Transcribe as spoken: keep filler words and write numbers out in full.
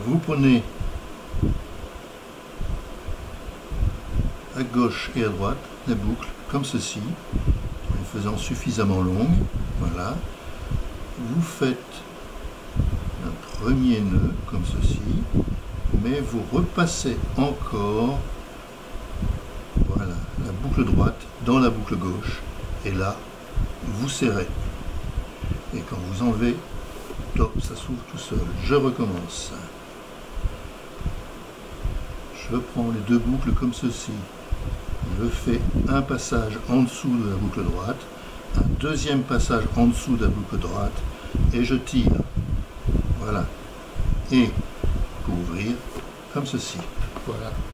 Vous prenez à gauche et à droite la boucle comme ceci, en les faisant suffisamment longue. Voilà. Vous faites un premier nœud comme ceci, mais vous repassez encore, voilà, la boucle droite dans la boucle gauche, et là vous serrez. Et quand vous enlevez, top, ça s'ouvre tout seul. Je recommence. Je prends les deux boucles comme ceci. Je fais un passage en dessous de la boucle droite, un deuxième passage en dessous de la boucle droite, et je tire. Voilà. Et pour ouvrir, comme ceci. Voilà.